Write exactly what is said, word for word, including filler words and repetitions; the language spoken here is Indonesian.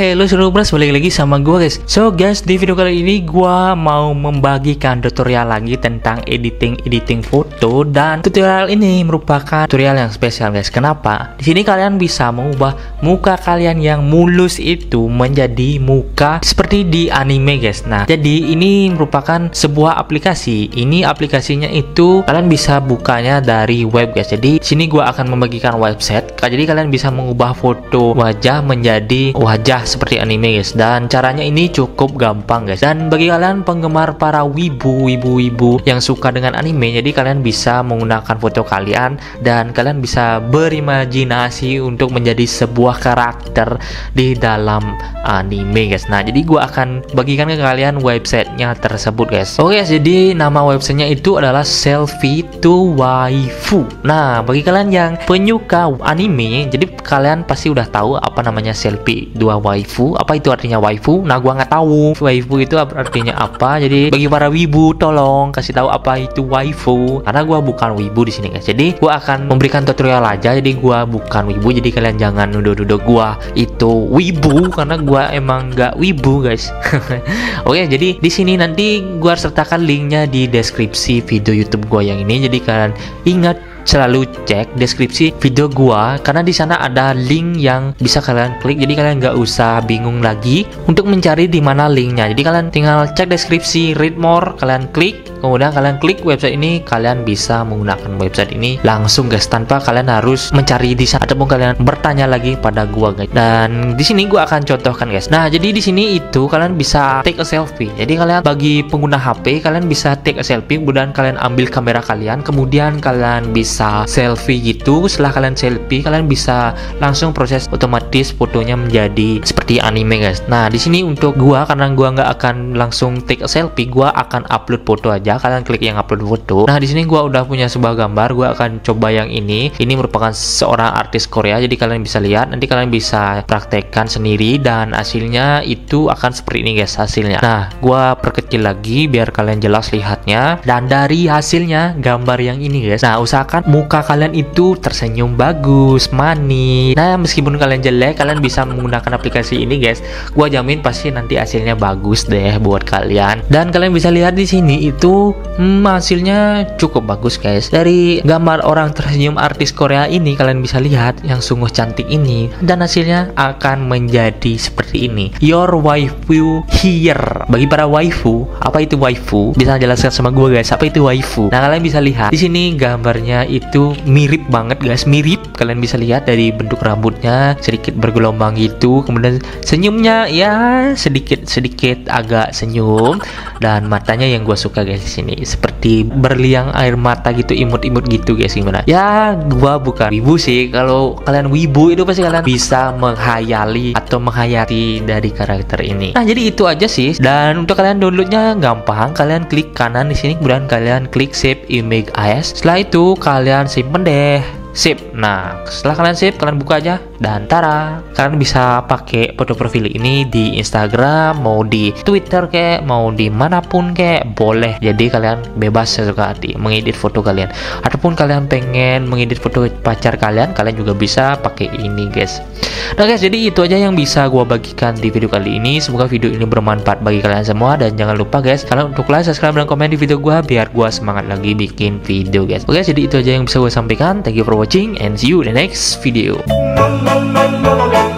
Hello Slowbros, balik lagi sama gue guys. So guys, di video kali ini gue mau membagikan tutorial lagi tentang editing-editing foto. Dan tutorial ini merupakan tutorial yang spesial guys. Kenapa? Di sini kalian bisa mengubah muka kalian yang mulus itu menjadi muka seperti di anime guys. Nah, jadi ini merupakan sebuah aplikasi. Ini aplikasinya itu kalian bisa bukanya dari web guys. Jadi di sini gue akan membagikan website. Jadi kalian bisa mengubah foto wajah menjadi wajah seperti anime guys, dan caranya ini cukup gampang guys. Dan bagi kalian penggemar para wibu wibu wibu yang suka dengan anime, jadi kalian bisa menggunakan foto kalian dan kalian bisa berimajinasi untuk menjadi sebuah karakter di dalam anime guys. Nah, jadi gua akan bagikan ke kalian websitenya tersebut guys. Oke guys, jadi nama websitenya itu adalah Selfie to Waifu. Nah, bagi kalian yang penyuka anime, jadi kalian pasti udah tahu apa namanya Selfie dua waifu. Apa itu artinya waifu? Nah, gua nggak tahu waifu itu artinya apa. Jadi bagi para wibu, tolong kasih tahu apa itu waifu, karena gua bukan wibu di sini guys. Jadi gua akan memberikan tutorial aja. Jadi gua bukan wibu, jadi kalian jangan nuduh-nuduh gua itu wibu, karena gua emang nggak wibu guys. Oke, jadi di sini nanti gua sertakan linknya di deskripsi video YouTube gua yang ini. Jadi kalian ingat selalu cek deskripsi video gua, karena di sana ada link yang bisa kalian klik. Jadi kalian nggak usah bingung lagi untuk mencari di mana linknya. Jadi kalian tinggal cek deskripsi, read more, kalian klik, kemudian kalian klik website ini. Kalian bisa menggunakan website ini langsung guys, tanpa kalian harus mencari di sana ataupun kalian bertanya lagi pada gua guys. Dan di sini gua akan contohkan guys. Nah, jadi di sini itu kalian bisa take a selfie. Jadi kalian bagi pengguna H P, kalian bisa take a selfie, kemudian kalian ambil kamera kalian, kemudian kalian bisa selfie gitu. Setelah kalian selfie, kalian bisa langsung proses otomatis fotonya menjadi seperti anime guys. Nah, di sini untuk gua, karena gua nggak akan langsung take a selfie, gua akan upload foto aja. Kalian klik yang upload foto. Nah, di sini gua udah punya sebuah gambar. Gua akan coba yang ini. Ini merupakan seorang artis Korea. Jadi kalian bisa lihat. Nanti kalian bisa praktekkan sendiri dan hasilnya itu akan seperti ini guys hasilnya. Nah, gua perkecil lagi biar kalian jelas lihatnya. Dan dari hasilnya gambar yang ini guys. Nah, usahakan muka kalian itu tersenyum bagus, manis. Nah, meskipun kalian jelek, kalian bisa menggunakan aplikasi ini guys. Gua jamin pasti nanti hasilnya bagus deh buat kalian. Dan kalian bisa lihat di sini itu hmm, hasilnya cukup bagus guys. Dari gambar orang tersenyum artis Korea ini, kalian bisa lihat yang sungguh cantik ini, dan hasilnya akan menjadi seperti ini. Your waifu here. Bagi para waifu, apa itu waifu? Bisa jelaskan sama gua guys, apa itu waifu? Nah, kalian bisa lihat di sini gambarnya itu mirip banget guys, mirip. Kalian bisa lihat dari bentuk rambutnya sedikit bergelombang gitu, kemudian senyumnya ya sedikit sedikit agak senyum, dan matanya yang gue suka guys di sini seperti berliang air mata gitu, imut-imut gitu guys. Gimana ya, gue bukan wibu sih. Kalau kalian wibu itu pasti kalian bisa menghayali atau menghayati dari karakter ini. Nah, jadi itu aja sih. Dan untuk kalian downloadnya gampang. Kalian klik kanan di sini, kemudian kalian klik save image as. Setelah itu kalian simpen deh, sip. Nah, setelah kalian sip, kalian buka aja, dan tara, kalian bisa pakai foto profil ini di Instagram, mau di Twitter kayak, mau di manapun kayak, boleh. Jadi kalian bebas sesuka hati mengedit foto kalian, ataupun kalian pengen mengedit foto pacar kalian, kalian juga bisa pakai ini guys. Nah guys, jadi itu aja yang bisa gua bagikan di video kali ini. Semoga video ini bermanfaat bagi kalian semua, dan jangan lupa guys, kalian untuk like, subscribe, dan komen di video gua biar gua semangat lagi bikin video guys. Oke, jadi itu aja yang bisa gua sampaikan. Thank you for watching and see you in the next video.